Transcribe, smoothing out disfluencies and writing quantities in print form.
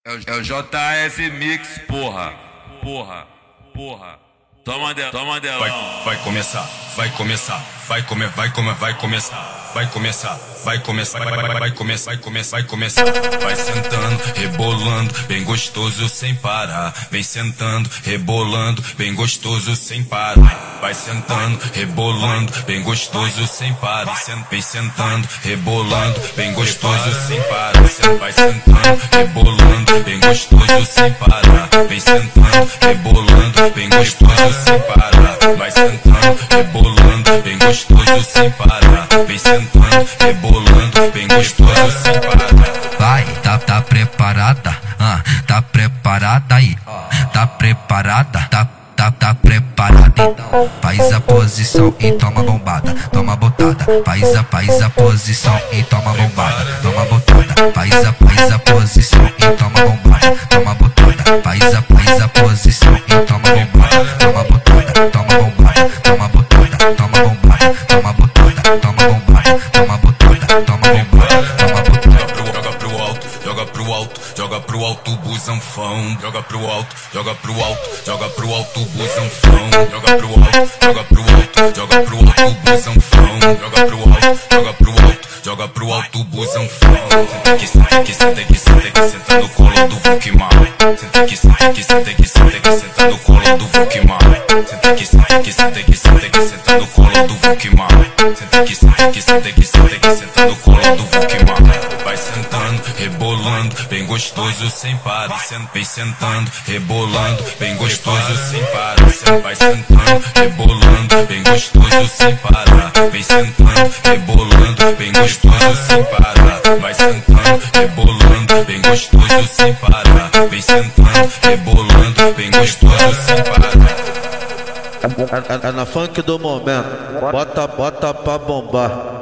É o JF Mix, porra. Toma dela. Vai começar, vai começar, vai começar, vai sentando, rebolando, bem gostoso sem parar. Vem sentando, rebolando, bem gostoso sem parar. Vai sentando, rebolando, bem gostoso sem parar. Vem sentando, rebolando, bem gostoso sem parar. Vai sentando, rebolando, bem gostoso sem parar. Vem sentando, rebolando, bem gostoso sem parar. Vai sentando, rebolando, bem gostoso sem parar. Vem sentando, rebolando, bem gostoso sem parar. Vai, tá preparada? Tá preparada aí? Tá preparada? Tá preparada então? Faz a posição e toma bombada, toma botada. Faz a posição e toma bombada, toma botada. Faz a posição e toma bombada, toma botada. Faz a posição e toma bombada, toma botada, toma bombada, toma botada, toma bombada, toma botada, toma bombada, toma botada, toma bombada, toma botada. Joga pro alto, joga pro alto, joga pro alto, busanfão. Joga pro alto, joga pro alto, joga pro alto, busanfão. Joga pro alto, joga pro alto, joga pro alto, busanfão. Joga pro alto, joga pro alto, joga pro alto, busanfão. Senta no colo do Vukimar. Senta no colo do Vukimar. Senta no colo do Vukimar. Senta no colo do Vukimar. Vai sentando, rebolando, bem gostoso sem parar. Vem sentando, rebolando, bem gostoso sem parar. Vai sentando, rebolando, bem gostoso sem parar. Vem sentando, rebolando, bem gostoso sem parar. Vai sentando, rebolando, bem gostoso sem parar. Vem sentando, rebolando, bem gostoso sem parar. É na funk do momento, bota pra bombar.